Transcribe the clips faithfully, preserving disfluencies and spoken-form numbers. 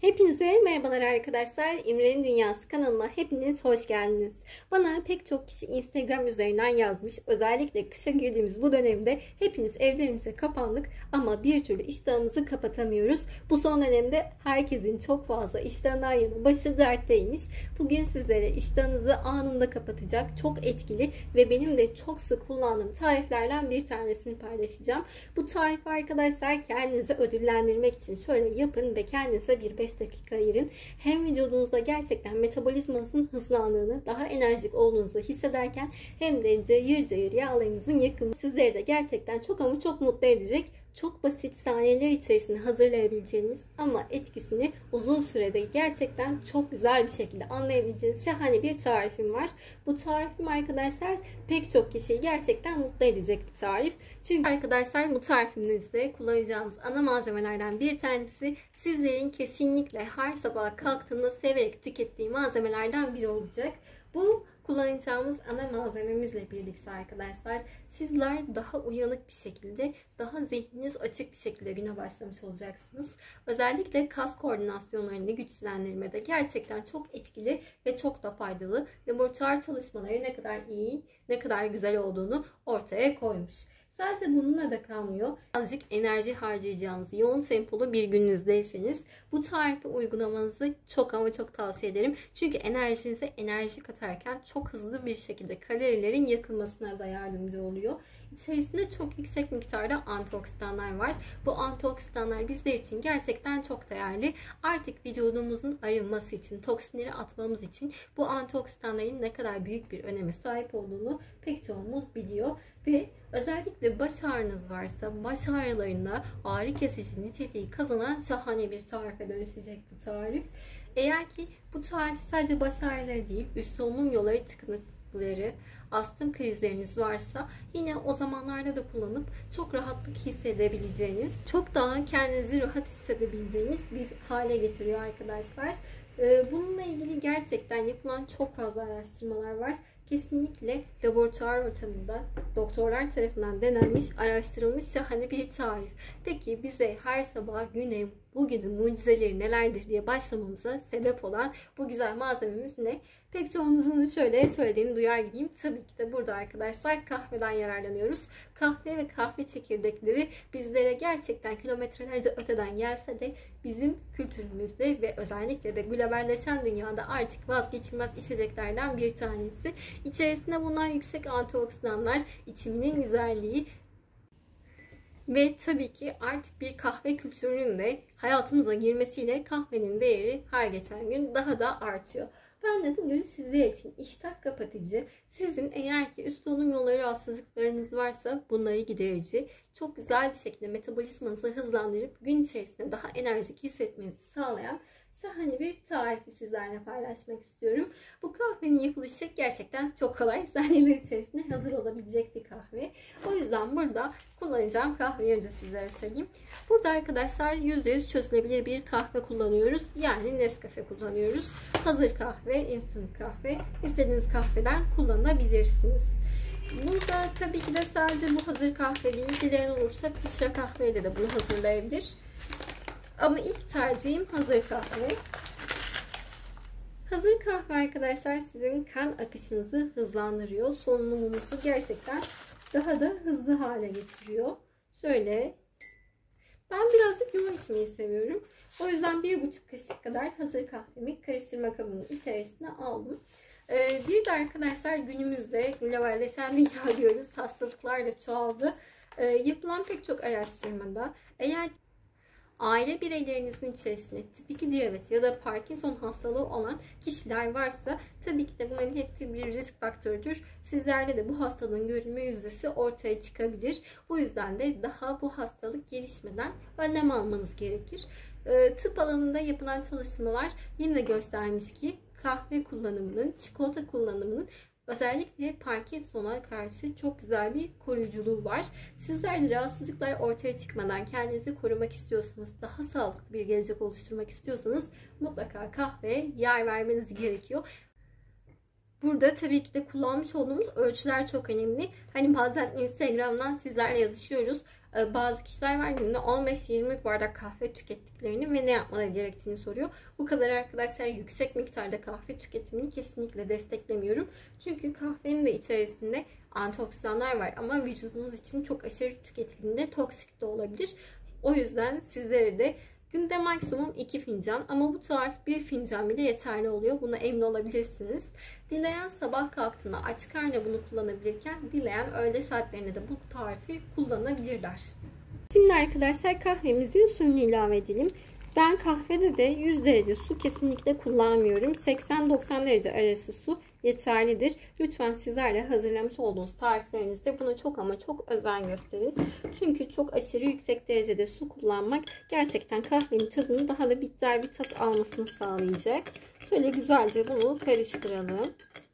Hepinize merhabalar arkadaşlar. İmre'nin Dünyası kanalına hepiniz hoş geldiniz. Bana pek çok kişi Instagram üzerinden yazmış. Özellikle kışa girdiğimiz bu dönemde hepimiz evlerimize kapandık ama bir türlü iştahımızı kapatamıyoruz. Bu son dönemde herkesin çok fazla iştahından yana başı dertteymiş. Bugün sizlere iştahınızı anında kapatacak çok etkili ve benim de çok sık kullandığım tariflerden bir tanesini paylaşacağım. Bu tarifi arkadaşlar kendinizi ödüllendirmek için şöyle yapın ve kendinize bir beş dakika ayırın. Hem vücudunuzda gerçekten metabolizmanızın hızlandığını, daha enerjik olduğunuzu hissederken hem de cayır cayır yağlarınızın yakımı sizleri de gerçekten çok ama çok mutlu edecek. Çok basit saniyeler içerisinde hazırlayabileceğiniz ama etkisini uzun sürede gerçekten çok güzel bir şekilde anlayabileceğiniz şahane bir tarifim var. Bu tarifim arkadaşlar pek çok kişiyi gerçekten mutlu edecek bir tarif. Çünkü arkadaşlar bu tarifimizde kullanacağımız ana malzemelerden bir tanesi sizlerin kesinlikle her sabah kalktığında severek tükettiği malzemelerden biri olacak. Bu kullanacağımız ana malzememizle birlikte arkadaşlar sizler daha uyanık bir şekilde, daha zihniniz açık bir şekilde güne başlamış olacaksınız. Özellikle kas koordinasyonlarını güçlendirmede gerçekten çok etkili ve çok da faydalı. Laboratuvar çalışmaları ne kadar iyi, ne kadar güzel olduğunu ortaya koymuş. Sadece bununla da kalmıyor. Azıcık enerji harcayacağınız yoğun tempolu bir gününüzdeyseniz bu tarifi uygulamanızı çok ama çok tavsiye ederim. Çünkü enerjinize enerji katarken çok hızlı bir şekilde kalorilerin yakılmasına da yardımcı oluyor. İçerisinde çok yüksek miktarda antioksidanlar var. Bu antioksidanlar bizler için gerçekten çok değerli. Artık vücudumuzun arınması için, toksinleri atmamız için bu antioksidanların ne kadar büyük bir öneme sahip olduğunu pek çoğumuz biliyor. Ve özellikle baş ağrınız varsa baş ağrılarında ağrı kesici niteliği kazanan şahane bir tarife dönüşecek bu tarif. Eğer ki bu tarif sadece baş ağrıları değil, üst solunum yolları tıkanıklıkları, astım krizleriniz varsa yine o zamanlarda da kullanıp çok rahatlık hissedebileceğiniz, çok daha kendinizi rahat hissedebileceğiniz bir hale getiriyor arkadaşlar. Bununla ilgili gerçekten yapılan çok fazla araştırmalar var. Kesinlikle laboratuvar ortamında doktorlar tarafından denenmiş, araştırılmış şahane bir tarif. Peki bize her sabah güne, bugünün mucizeleri nelerdir diye başlamamıza sebep olan bu güzel malzememiz ne? Pek çoğunuzun şöyle söylediğini duyar gibiyim. Tabii ki de burada arkadaşlar kahveden yararlanıyoruz. Kahve ve kahve çekirdekleri bizlere gerçekten kilometrelerce öteden gelse de bizim kültürümüzde ve özellikle de globalleşen dünyada artık vazgeçilmez içeceklerden bir tanesi. İçerisinde bulunan yüksek antioksidanlar, içiminin güzelliği ve tabii ki artık bir kahve kültürünün de hayatımıza girmesiyle kahvenin değeri her geçen gün daha da artıyor. Ben de bugün sizler için iştah kapatıcı, sizin eğer ki üst solunum yolları rahatsızlıklarınız varsa bunları giderici, çok güzel bir şekilde metabolizmanızı hızlandırıp gün içerisinde daha enerjik hissetmenizi sağlayan şahane bir tarifi sizlerle paylaşmak istiyorum. Bu kahvenin yapılışı gerçekten çok kolay. Saniyeler içerisinde hazır olabilecek bir kahve. O yüzden burada kullanacağım kahveyi önce sizlere söyleyeyim. Burada arkadaşlar yüzde yüz çözülebilir bir kahve kullanıyoruz. Yani Nescafe kullanıyoruz. Hazır kahve, instant kahve. İstediğiniz kahveden kullanabilirsiniz. Burada tabii ki de sadece bu hazır kahve değil. Dileyen olursa filtre kahveyle de bunu hazırlayabilir. Ama ilk tercihim hazır kahve. Hazır kahve arkadaşlar sizin kan akışınızı hızlandırıyor. Solunumunuzu gerçekten daha da hızlı hale getiriyor. Şöyle. Ben birazcık yoğun içmeyi seviyorum. O yüzden bir buçuk kaşık kadar hazır kahvemi karıştırma kabının içerisine aldım. Ee, bir de arkadaşlar günümüzde globalleşen dünya diyoruz. Hastalıklar da çoğaldı. Ee, yapılan pek çok araştırmada eğer aile bireylerinizin içerisinde tip iki diyabet ya da Parkinson hastalığı olan kişiler varsa tabii ki de bunların hepsi bir risk faktörüdür. Sizlerde de bu hastalığın görülme yüzdesi ortaya çıkabilir. Bu yüzden de daha bu hastalık gelişmeden önlem almanız gerekir. Ee, tıp alanında yapılan çalışmalar yine göstermiş ki kahve kullanımının, çikolata kullanımının özellikle Parkinson'a karşı çok güzel bir koruyuculuğu var. Sizler de rahatsızlıklar ortaya çıkmadan kendinizi korumak istiyorsanız, daha sağlıklı bir gelecek oluşturmak istiyorsanız mutlaka kahveye yer vermeniz gerekiyor. Burada tabii ki de kullanmış olduğumuz ölçüler çok önemli. Hani bazen Instagram'dan sizlerle yazışıyoruz. Bazı kişiler var günde on beş yirmi bardak kahve tükettiklerini ve ne yapmaları gerektiğini soruyor. Bu kadar arkadaşlar yüksek miktarda kahve tüketimini kesinlikle desteklemiyorum. Çünkü kahvenin de içerisinde antioksidanlar var ama vücudunuz için çok aşırı tüketildiğinde toksik de olabilir. O yüzden sizlere de günde maksimum iki fincan ama bu tarif bir fincan bile yeterli oluyor. Buna emin olabilirsiniz. Dileyen sabah kalktığında aç karnına bunu kullanabilirken dileyen öğle saatlerinde de bu tarifi kullanabilirler. Şimdi arkadaşlar kahvemizin suyunu ilave edelim. Ben kahvede de yüz derece su kesinlikle kullanmıyorum. seksen doksan derece arası su yeterlidir. Lütfen sizler de hazırlamış olduğunuz tariflerinizde buna çok ama çok özen gösterin. Çünkü çok aşırı yüksek derecede su kullanmak gerçekten kahvenin tadını daha da bitter bir tat almasını sağlayacak. Şöyle güzelce bunu karıştıralım.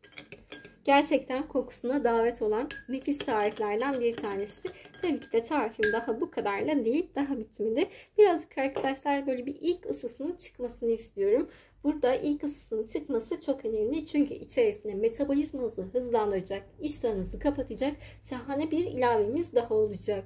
Gerçekten kokusuna davet olan nefis tariflerden bir tanesi. Tabii ki de tarifim daha bu kadarla değil. Daha bitmedi. Birazcık arkadaşlar böyle bir ilk ısısının çıkmasını istiyorum. Burada ilk ısısının çıkması çok önemli. Çünkü içerisinde metabolizmanızı hızlandıracak, iştahınızı kapatacak şahane bir ilavemiz daha olacak.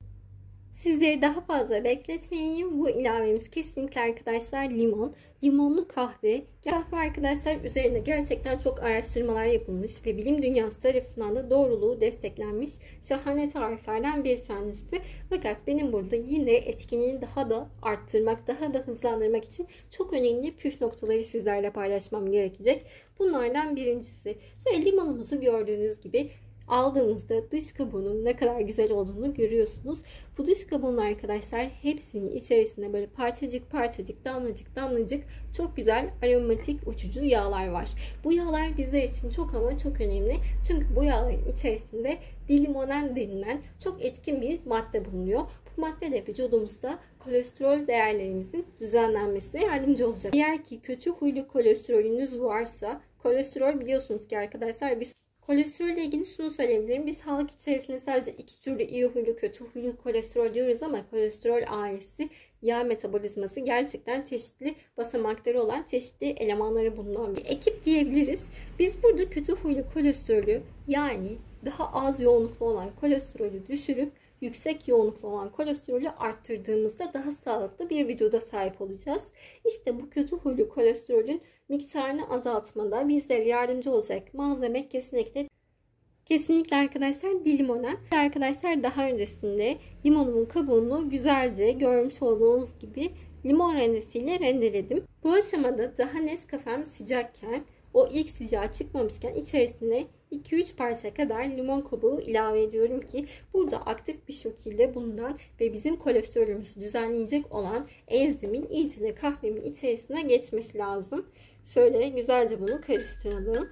Sizleri daha fazla bekletmeyeyim. Bu ilavemiz kesinlikle arkadaşlar limon. Limonlu kahve. Kahve arkadaşlar üzerine gerçekten çok araştırmalar yapılmış ve bilim dünyası tarafından da doğruluğu desteklenmiş şahane tariflerden bir tanesi. Fakat benim burada yine etkinliğini daha da arttırmak, daha da hızlandırmak için çok önemli püf noktaları sizlerle paylaşmam gerekecek. Bunlardan birincisi, şöyle limonumuzu gördüğünüz gibi aldığımızda dış kabuğunun ne kadar güzel olduğunu görüyorsunuz. Bu dış kabuğun arkadaşlar hepsinin içerisinde böyle parçacık parçacık, damlacık damlacık çok güzel aromatik uçucu yağlar var. Bu yağlar bizler için çok ama çok önemli. Çünkü bu yağların içerisinde dilimonen denilen çok etkin bir madde bulunuyor. Bu madde de vücudumuzda kolesterol değerlerimizin düzenlenmesine yardımcı olacak. Eğer ki kötü huylu kolesterolünüz varsa, kolesterol biliyorsunuz ki arkadaşlar biz kolesterol ile ilgili şunu söyleyebilirim. Biz sağlık içerisinde sadece iki türlü iyi huylu, kötü huylu kolesterol diyoruz ama kolesterol ailesi yağ metabolizması gerçekten çeşitli basamakları olan çeşitli elemanları bulunan bir ekip diyebiliriz. Biz burada kötü huylu kolesterolü yani daha az yoğunluklu olan kolesterolü düşürüp yüksek yoğunluklu olan kolesterolü arttırdığımızda daha sağlıklı bir vücuda sahip olacağız. İşte bu kötü huylu kolesterolün miktarını azaltmada bizlere yardımcı olacak malzeme kesinlikle kesinlikle arkadaşlar dilimonen. Arkadaşlar daha öncesinde limonumun kabuğunu güzelce görmüş olduğunuz gibi limon rendesiyle rendeledim. Bu aşamada daha Nescafe'm sıcakken, o ilk sıcağı çıkmamışken içerisine iki üç parça kadar limon kabuğu ilave ediyorum ki burada aktif bir şekilde bundan ve bizim kolesterolümüzü düzenleyecek olan enzimin iyice de kahvemin içerisine geçmesi lazım. Şöyle güzelce bunu karıştıralım.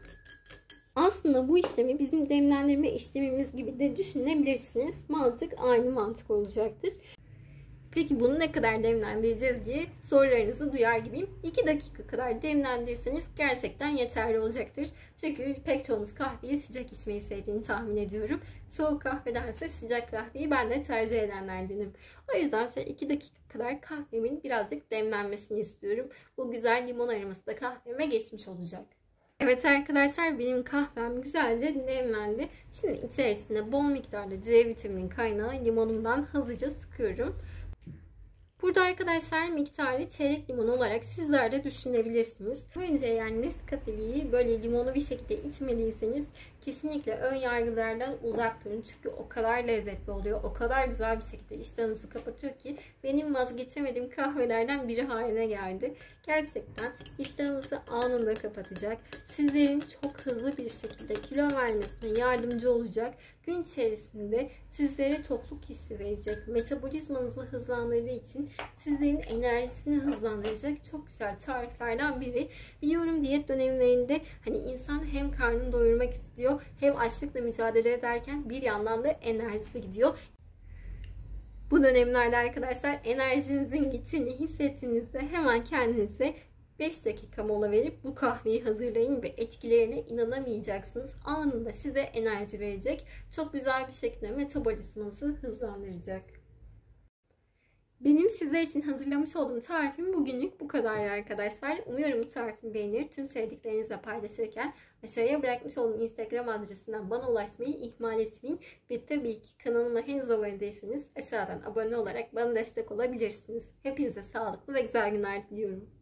Aslında bu işlemi bizim demlendirme işlemimiz gibi de düşünebilirsiniz. Mantık aynı mantık olacaktır. Peki bunu ne kadar demlendireceğiz diye sorularınızı duyar gibiyim. iki dakika kadar demlendirirseniz gerçekten yeterli olacaktır. Çünkü pek çoğumuz kahveyi sıcak içmeyi sevdiğini tahmin ediyorum. Soğuk kahvedense sıcak kahveyi ben de tercih edenlerdenim. O yüzden şöyle iki dakika kadar kahvemin birazcık demlenmesini istiyorum. Bu güzel limon aroması da kahveme geçmiş olacak. Evet arkadaşlar benim kahvem güzelce demlendi. Şimdi içerisinde bol miktarda C vitamini kaynağı limonumdan hızlıca sıkıyorum. Burada arkadaşlar miktarı çeyrek limon olarak sizler de düşünebilirsiniz. Önce eğer Nescafe'yi böyle limonu bir şekilde içmediyseniz kesinlikle ön yargılardan uzak durun. Çünkü o kadar lezzetli oluyor. O kadar güzel bir şekilde iştahınızı kapatıyor ki benim vazgeçemediğim kahvelerden biri haline geldi. Gerçekten iştahınızı anında kapatacak. Sizlerin çok hızlı bir şekilde kilo vermesine yardımcı olacak. Gün içerisinde sizlere tokluk hissi verecek. Metabolizmanızı hızlandırdığı için sizlerin enerjisini hızlandıracak çok güzel tariflerden biri. Biliyorum diyet dönemlerinde hani insan hem karnını doyurmak istiyor hem açlıkla mücadele ederken bir yandan da enerjisi gidiyor. Bu dönemlerde arkadaşlar enerjinizin gittiğini hissettiğinizde hemen kendinize beş dakika mola verip bu kahveyi hazırlayın ve etkilerine inanamayacaksınız. Anında size enerji verecek. Çok güzel bir şekilde metabolizmanızı hızlandıracak. Benim sizler için hazırlamış olduğum tarifim bugünlük bu kadar arkadaşlar. Umuyorum bu tarifimi beğenir. Tüm sevdiklerinizle paylaşırken aşağıya bırakmış olduğum Instagram adresinden bana ulaşmayı ihmal etmeyin. Ve tabii ki kanalıma henüz abone değilseniz aşağıdan abone olarak bana destek olabilirsiniz. Hepinize sağlıklı ve güzel günler diliyorum.